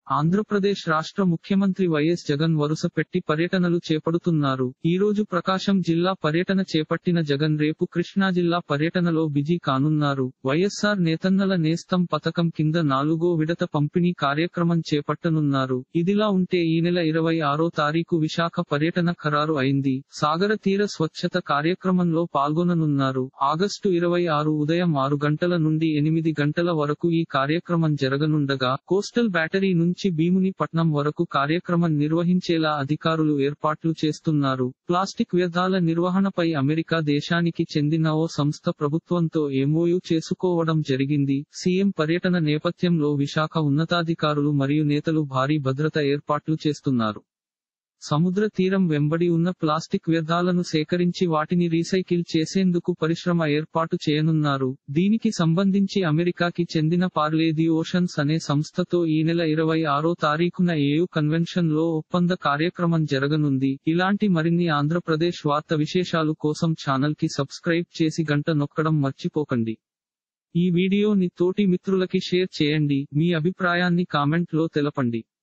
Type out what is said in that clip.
ఆంధ్రప్రదేశ్ రాష్ట్ర ముఖ్యమంత్రి వైఎస్ జగన్ వరుస పెట్టి పర్యటనలు చేపడుతున్నారు. ఈ రోజు ప్రకాశం జిల్లా పర్యటన చేపట్టిన జగన్ రేపు కృష్ణా జిల్లా పర్యటనలో బిజీ కానున్నారు. వైఎస్ఆర్ నేతన్నల నేస్తం పథకం కింద 4వ విడత పంపిణీ కార్యక్రమం చేపట్టనున్నారు. ఇదిలా ఉంటే ఈ నెల 26వ తారీఖు విశాఖ పర్యటన ఖరారు అయింది. సాగర తీర స్వచ్ఛత కార్యక్రమంలో పాల్గొననున్నారు. ఆగస్టు 26 ఉదయం 6 గంటల నుండి 8 గంటల వరకు ఈ కార్యక్రమం జరగనుండగా కోస్టల్ బ్యాటరీ నుంచి భీమునిపట్నం వరకు కార్యక్రమం నిర్వహించేలా అధికారులు ఏర్పాట్లు చేస్తున్నారు. ప్లాస్టిక్ వ్యర్థాల నిర్వహణపై అమెరికా దేశానికి చెందిన ఓ సంస్థ ప్రభుత్వంతో ఎంఓయూ చేసుకోవడం జరిగింది. సీఎం పర్యటన నేపథ్యంలో విశాఖ ఉన్నతాధికారులు మరియు నేతలు భారీ భద్రత ఏర్పాట్లు చేస్తున్నారు. సముద్ర తీరం వెంబడి ఉన్న ప్లాస్టిక్ వ్యర్థాలను సేకరించి వాటిని రీసైకిల్ చేసేందుకు పరిశ్రమ ఏర్పాటు చేయనున్నారు. దీనికి సంబంధించి అమెరికాకి చెందిన పార్లే ది ఓషన్స్ అనే సంస్థతో ఈ నెల 26వ తారీఖున ఏయూ కన్వెన్షన్ లో ఒప్పంద కార్యక్రమం జరగనుంది. ఇలాంటి మరిన్ని ఆంధ్రప్రదేశ్ వార్త విశేషాలు కోసం ఛానల్ కి సబ్స్క్రైబ్ చేసి గంట నొక్కడం మర్చిపోకండి. ఈ వీడియోని తోటి మిత్రులకి షేర్ చేయండి. మీ అభిప్రాయాన్ని కామెంట్ లో తెలపండి.